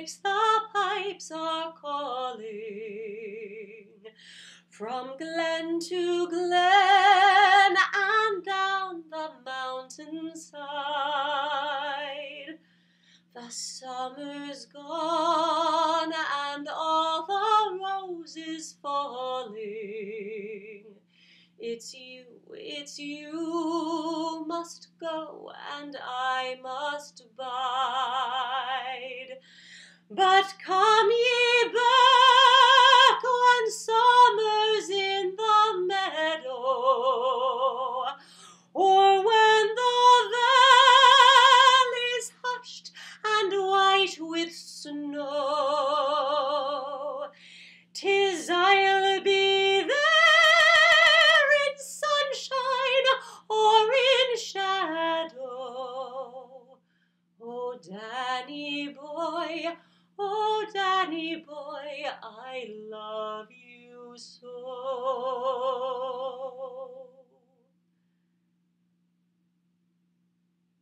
pipes are calling. From glen to glen and down the mountainside, the summer's gone and all the roses falling. It's you must go and I must bide. But come ye back when summer's in the meadow, or when the valley's hushed and white with snow. 'Tis I'll be there in sunshine or in shadow. Oh, Danny boy, oh, Danny boy, I love you so.